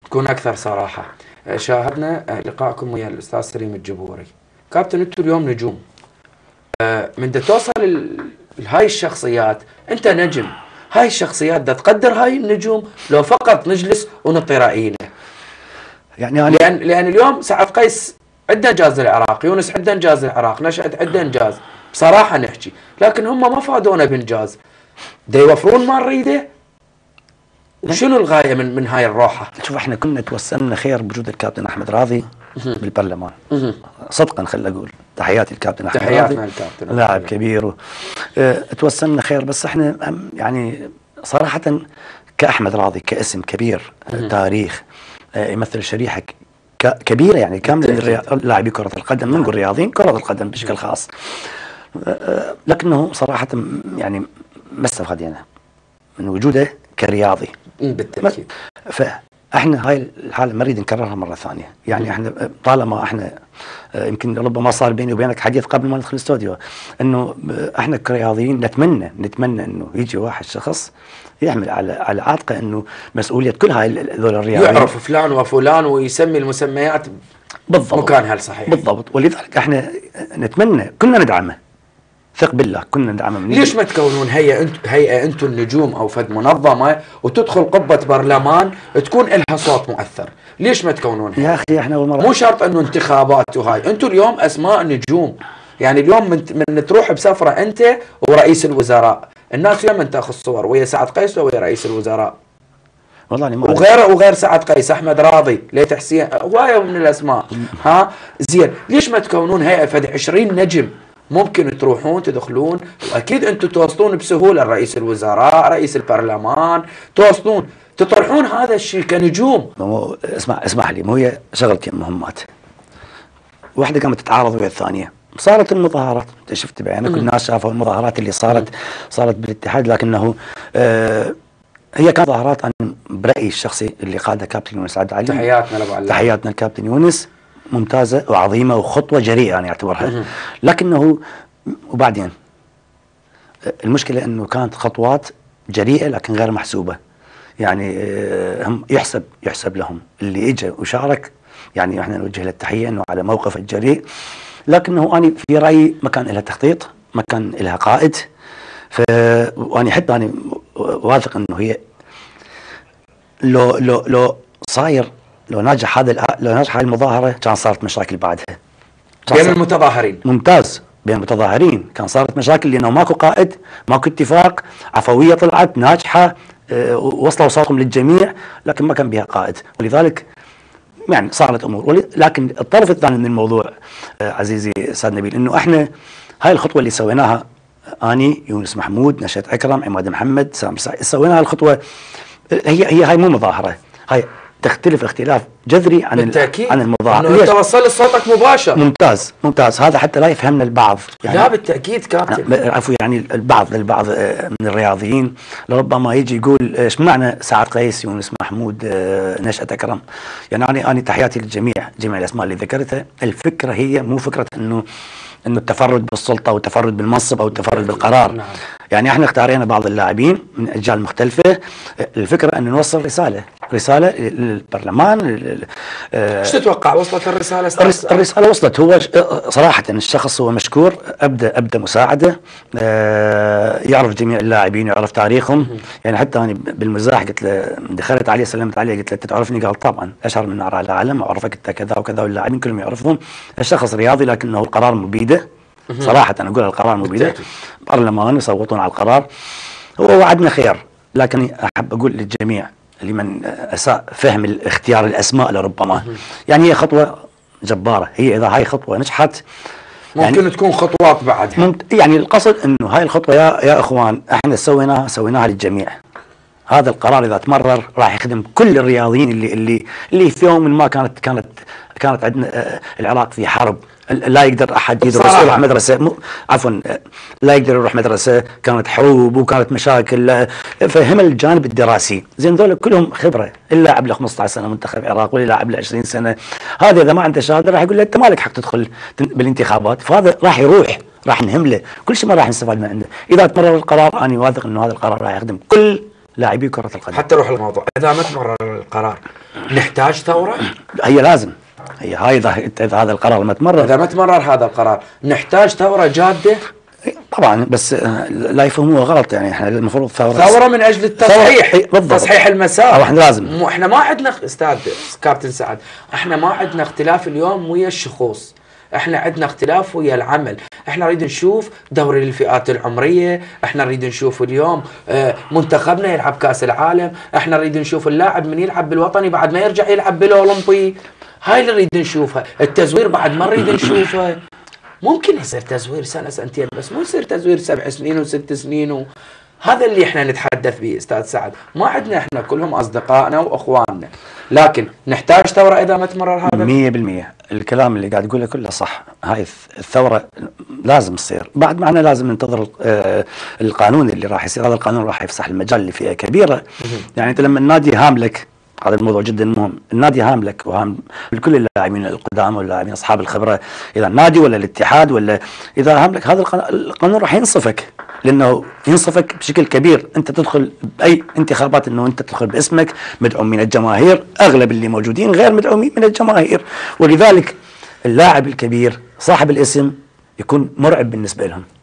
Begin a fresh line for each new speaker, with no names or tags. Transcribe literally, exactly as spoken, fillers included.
تكون اكثر صراحه. شاهدنا لقائكم ويا الاستاذ سليم الجبوري. كابتن انتم اليوم نجوم، من دا توصل لهاي الشخصيات، انت نجم، هاي الشخصيات دا تقدر هاي النجوم لو فقط نجلس ونعطي راينا؟ يعني أنا لان لان اليوم سعد قيس عنده انجاز العراق، يونس عنده انجاز العراق، نشأت عنده انجاز، بصراحه نحكي، لكن هم ما فادونا بانجاز. دا يوفرون ما نريده؟ وشنو الغايه من من هاي الروحه؟
شوف احنا كنا توسمنا خير بوجود الكابتن احمد راضي بالبرلمان. صدقا خل اقول تحياتي الكابتن احمد راضي،
تحياتنا الكابتن،
لاعب كبير و... اه توسمنا خير، بس احنا يعني صراحه كاحمد راضي كاسم كبير، اه تاريخ، اه يمثل شريحه ك... كبيره يعني كامله من لاعبي كره القدم، من نقول رياضيين كره القدم بشكل خاص، اه لكنه صراحه يعني ما استفادنا من وجوده كرياضي
بالتاكيد.
فاحنا هاي الحاله ما نريد نكررها مره ثانيه، يعني احنا طالما احنا يمكن ربما صار بيني وبينك حديث قبل ما ندخل الاستوديو انه احنا كرياضيين نتمنى نتمنى انه يجي واحد شخص يحمل على على عاتقه انه مسؤوليه كل هاي ذول الرياضيين،
يعرف فلان وفلان ويسمي المسميات
بالضبط
مكانها الصحيح
بالضبط. ولذلك احنا نتمنى كنا ندعمه، ثق بالله كنا ندعمه.
ليش ما تكونون هيئه انت هيئه انتم النجوم او فد منظمه وتدخل قبه برلمان تكون لها صوت مؤثر؟ ليش ما تكونون هيئة؟
يا اخي احنا اول مره
مو شرط انه انتخابات وهاي، انتم اليوم اسماء نجوم، يعني اليوم من, من تروح بسفره انت ورئيس الوزراء، الناس اليوم من تاخذ صور ويا سعد قيس ويا رئيس الوزراء
والله
وغير وغير سعد قيس، احمد راضي، ليت حسين، هوايه من الاسماء. ها زين، ليش ما تكونون هيئه فد عشرين نجم ممكن تروحون تدخلون، واكيد انتم توصلون بسهوله رئيس الوزراء، رئيس البرلمان، توصلون تطرحون هذا الشيء كنجوم.
اسمع اسمح لي، مو هي شغلتين مهمات، واحده قامت تتعارض ويا الثانيه. صارت المظاهرات، انت شفت بعينك والناس شافوا المظاهرات اللي صارت صارت بالاتحاد، لكنه آه هي كانت مظاهرات انا برايي الشخصي اللي قادها كابتن يونس عبد علي،
تحياتنا لابو علي،
تحياتنا الكابتن يونس، ممتازه وعظيمه وخطوه جريئه انا اعتبرها. لكنه وبعدين المشكله انه كانت خطوات جريئه لكن غير محسوبه، يعني هم يحسب يحسب لهم اللي اجى وشارك، يعني احنا نوجه له التحيه انه على موقف الجريء، لكنه انا في رايي ما كان لها تخطيط، ما كان لها قائد. ف وانا حتى انا واثق انه هي لو لو لو صاير لو ناجح هذا لو ناجح هذه المظاهره كان صارت مشاكل بعدها
بين المتظاهرين.
ممتاز، بين المتظاهرين كان صارت مشاكل لانه ماكو قائد، ماكو اتفاق، عفويه طلعت ناجحه، أه وصلوا صوتهم للجميع، لكن ما كان بها قائد، ولذلك يعني صارت امور. لكن الطرف الثاني من الموضوع أه عزيزي استاذ نبيل، انه احنا هاي الخطوه اللي سويناها اني يونس محمود نشأت عكرم عماد محمد سام سعيد، سوينا الخطوه هي هي هاي مو مظاهره، هاي تختلف اختلاف جذري عن
بالتأكيد
عن المظاهره.
انه انت وصل صوتك مباشر.
ممتاز ممتاز، هذا حتى لا يفهمنا البعض
يعني لا بالتاكيد كابتن،
عفوا يعني البعض البعض من الرياضيين لربما يجي يقول ايش معنى سعد قيس يونس محمود نشأت عكرم. يعني انا انا تحياتي للجميع، جميع الاسماء اللي ذكرتها. الفكره هي مو فكره انه انه التفرد بالسلطه او التفرد بالمنصب او التفرد بالقرار. نعم. يعني احنا اختارينا بعض اللاعبين من اجيال مختلفه، الفكره ان نوصل رساله رساله للبرلمان.
ايش تتوقع وصلت الرساله؟
الرساله وصلت. هو صراحه الشخص هو مشكور، ابدا ابدا مساعده، يعرف جميع اللاعبين، يعرف تاريخهم. يعني حتى انا بالمزاح قلت له، دخلت عليه سلمت عليه قلت له انت تعرفني؟ قال طبعا، اشهر من نار على العالم، اعرفك انت كذا وكذا، واللاعبين كلهم يعرفهم. الشخص رياضي لكنه القرار مو بيده، صراحه انا اقول القرار مو بيده، برلمان يصوتون على القرار. هو وعدنا خير، لكن احب اقول للجميع لمن اساء فهم اختيار الاسماء لربما، يعني هي خطوه جباره، هي اذا هاي خطوه نجحت
ممكن يعني تكون خطوات بعدها.
ممكن يعني القصد انه هاي الخطوه يا يا اخوان احنا سويناها سويناها للجميع. هذا القرار اذا تمرر راح يخدم كل الرياضيين اللي اللي اللي في يوم ما كانت كانت كانت عندنا العراق في حرب، لا يقدر احد يدرس يروح مدرسه، عفوا لا يقدر يروح مدرسه، كانت حروب وكانت مشاكل، فهم الجانب الدراسي. زين ذول كلهم خبره، اللاعب له خمسة عشر سنه منتخب العراق، واللي لاعب له عشرين سنه، هذا اذا ما عنده شهاده راح يقول له انت ما لك حق تدخل بالانتخابات، فهذا راح يروح، راح نهمله، كل شيء ما راح نستفاد من عنده. اذا تمرر القرار انا واثق انه هذا القرار راح يخدم كل لاعبي كره القدم.
حتى روح الموضوع اذا ما تمرر القرار نحتاج ثوره؟
هي لازم، هي هاي اذا إذا هذا القرار ما تمرر،
اذا ما تمرر هذا القرار نحتاج ثوره جاده.
طبعا، بس لا يفهموها غلط، يعني احنا المفروض ثوره
ثوره من اجل التصحيح،
بالضبط.
تصحيح المسار.
احنا لازم،
مو احنا ما عندنا استاذ كابتن سعد، احنا ما عندنا اختلاف اليوم ويا الشخوص، احنا عندنا اختلاف ويا العمل. احنا نريد نشوف دوري للفئات العمريه، احنا نريد نشوف اليوم منتخبنا يلعب كاس العالم، احنا نريد نشوف اللاعب من يلعب بالوطني بعد ما يرجع يلعب بالاولمبي. هاي اللي نريد نشوفها. التزوير بعد ما نريد نشوفه. ممكن يصير تزوير سنه سنتين، بس مو يصير تزوير سبع سنين وست سنين و... هذا اللي احنا نتحدث به استاذ سعد. ما عندنا احنا كلهم اصدقائنا واخواننا، لكن نحتاج ثوره اذا ما تمرر هذا.
مية بالمية الكلام اللي قاعد تقوله كله صح. هاي الثوره لازم تصير، بعد معنا لازم ننتظر القانون اللي راح يصير. هذا القانون راح يفسح المجال لفئه كبيره. يعني انت لما النادي هاملك، هذا الموضوع جدا مهم، النادي هاملك وهام كل اللاعبين القدامى واللاعبين اصحاب الخبره، اذا النادي ولا الاتحاد ولا اذا هاملك، هذا القانون راح ينصفك، لانه ينصفك بشكل كبير. انت تدخل باي انتخابات انه انت تدخل باسمك مدعوم من الجماهير، اغلب اللي موجودين غير مدعومين من الجماهير، ولذلك اللاعب الكبير صاحب الاسم يكون مرعب بالنسبه لهم.